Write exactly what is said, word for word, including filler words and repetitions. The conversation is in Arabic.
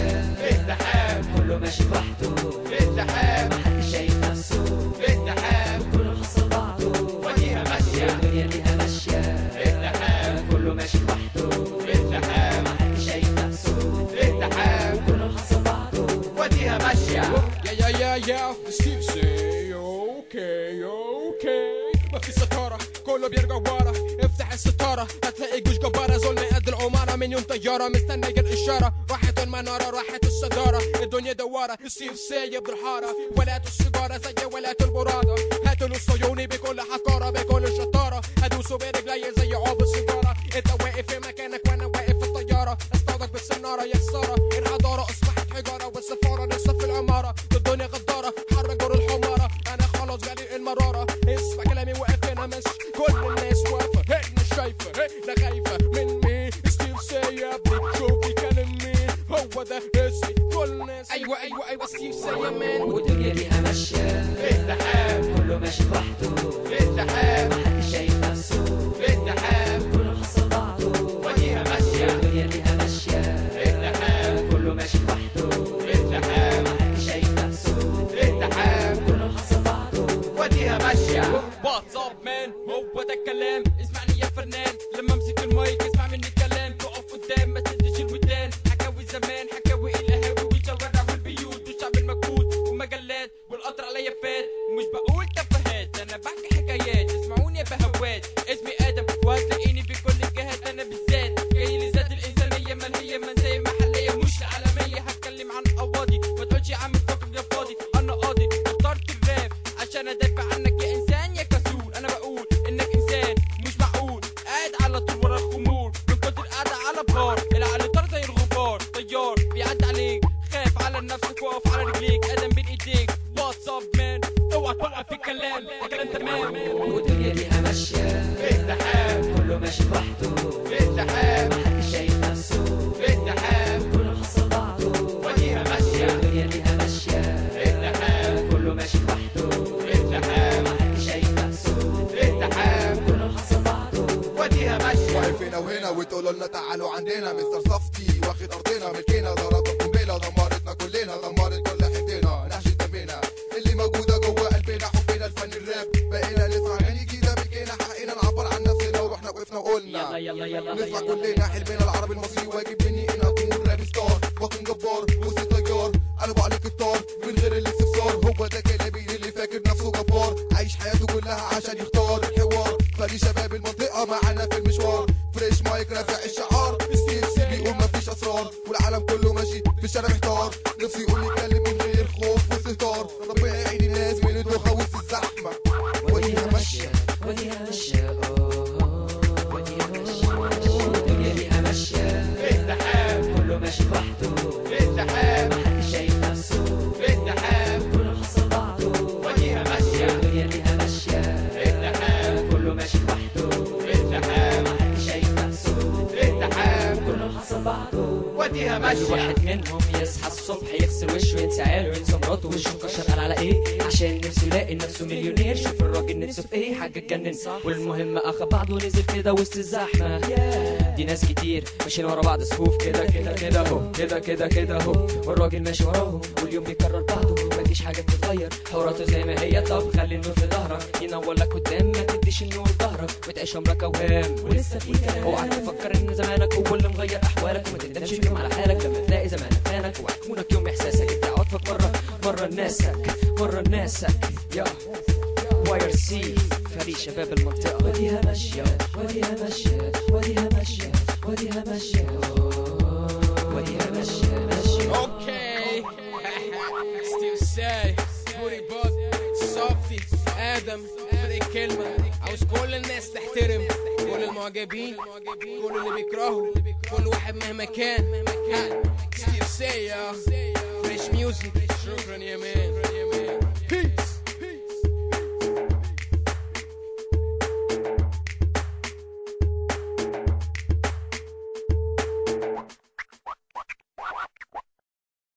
ماشية في ازدحام، كله ماشي لوحده في ازدحام، محدش شايف نفسه في ازدحام، كله حصل بعضه وديها ماشية، الدنيا ليها ماشية في ازدحام، كله ماشي لوحده في ازدحام، محدش شايف نفسه في ازدحام، كله حصل بعضه وديها ماشية. يا يا يا يا ستيف سي اوكي اوكي مفيش ستارة كله بيرجع ورا افتح الستارة هتلاقي جيوش جبارة ظلم قد العمارة من يوم طيارة مستنية الإشارة راحت المنارة راحت الصدارة الدنيا دوارة ستيف سي يبدو الحارة ولات السيجارة زي ولات البرادة هاتوا الصيوني بكل حقارة بكل شطارة هدوسوا برجلي زي عقب السيجارة انت واقف في مكانك وانا واقف في الطيارة اصطادك بالسنارة يا خسارة الحضارة اصبحت حجارة والسفارة لسه في العمارة الدنيا غدارة حرك جور الحمارة انا خلاص جالي المرارة اسمع كلامي واقف هنا مش كل الناس واقفة هنا شايفة هنا خايفة من مين ستيف سي يا ابني شوف بيكلم مين هو ده اسمي كل الناس ايوه ايوه ايوه ستيف سي يا مان والدنيا ليها ماشية في ازدحام، كله ماشي لوحده في ازدحام، محدش شايف نفسه في ازدحام، كله حصل بعضه وديها ماشية، الدنيا ليها ماشية في ازدحام، كله ماشي لوحده في ازدحام، محدش شايف نفسه في ازدحام، كله حصل بعضه وديها ماشية. واتس اب مان هو ده الكلام اسمعني يا فنان لما امسك المايك اسمع مني الكلام تقف قدام ما تسدش الودان حكاوي زمان حكاوي القهاوي والشوارع والبيوت والشعب المجهود والمجلات والقطر عليا فات ومش بقول تفاهات انا بحكي حكايات اسمعوني يا بهوات اسمي ادم وهتلاقيني في كل الجهات انا بالذات جاي لي ذات الانسانيه ملهيه منسيه محليه مش عالميه هتكلم عن قواضي ما تقولش يا عم فاكر يا فاضي انا قاضي اخترت الراب عشان ادافع عنك يا انسان يا كسول انا بقول انك انسان مش معقول قاعد على طول ورا الخمور من كتر القعده على بار العقل طار زي الغبار طيار بيعدي عليك خاف على نفسك واقف على رجليك ادم بين ايديك واتس اب مان اوعى توقف في الكلام الكلام تمام والدنيا ليها ماشية في ازدحام، كله ماشي لوحده في ازدحام، محدش شايف نفسه في ازدحام، كله حصل بعضه وديها ماشية، الدنيا ليها ماشية في ازدحام، كله ماشي لوحده في ازدحام، محدش شايف نفسه في ازدحام، كله حصل بعضه وديها ماشية. واقف هنا وهنا وتقولوا لنا تعالوا عندنا مستر صفتي واخد ارضنا ملكنا ضربنا قنبله دمرتنا كلنا دمرت كل حدنا نحش دمنا اللي موجوده جوه قلبنا حبنا الفن الراب بقينا نسمع اغاني جديده ملكنا حقنا نعبر عن نفسنا ورحنا وقفنا وقلنا يلا يلا يلا نسمع كلنا حلمنا العربي المصري واجب مني ان اكون راب ستار بطن جبار موسي طيار قلبوا عليك الطار من غير الاستفسار هو ده كلامي اللي فاكر نفسه جبار عايش حياته كلها عشان يختار الحوار خلي شباب المنطقه معانا في المشوار فريش مايك رافع الشعار ستيف سي بيقول مفيش اسرار والعالم كله ماشي في الشارع محتار نفسه يقول يتكلم من غير خوف واستهتار ربنا يعين الناس من الدوخه وسط الزحمه وديها ماشيه وديها ماشية أوه، وديها ماشية والدنيا ليها ماشية في ازدحام، كله ماشي لوحده في ازدحام، محدش شايف نفسه في ازدحام، كله حصل بعضه وديها ماشية، الدنيا ليها ماشية في ازدحام، كله ماشي لوحده في ازدحام، محدش شايف نفسه في ازدحام، كله حصل بعضه وديها كل ماشية. واحد منهم يصحى الصبح يغسل وشه ينسى عياله ينسى مراته وشه مكشر قال على ايه عشان نفسه يلاقي نفسه مليونير شوف الراجل نفسه في ايه حاجه تجنن والمهم اخد بعضه ونزل كده وسط الزحمه دي ناس كتير ماشيين ورا بعض صفوف كده كده كده اهو كده كده كده اهو والراجل ماشي وراهم واليوم بيكرر بعضه مفيش حاجه بتتغير حواراته زي ما هي طب خلي النور في ظهرك ينور لك قدام ما تديش النور ظهرك ما تعيش عمرك اوهام ولسه في كلام اوعى تفكر ان زمانك هو اللي مغير احوالك وما تندمش اليوم على حالك لما تلاقي زمانك فانك وهتكونك يوم احساسك انت عاطفك مره مره ناسك مره ناسك يا واير سي فريق شباب المنطقه وديها ماشيه وديها ماشيه وديها ماشيه وديها ماشيه وديها ماشيه ماشيه اوكي ستيف سي بوري بود صفتي ادم فرق كلمه عاوز كل الناس تحترم كل المعجبين كل اللي بيكرهوا كل واحد مهما كان ستيف سي يا فريش ميوزك شكرا يا مان